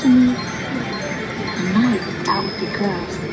to me, a night out with the girls.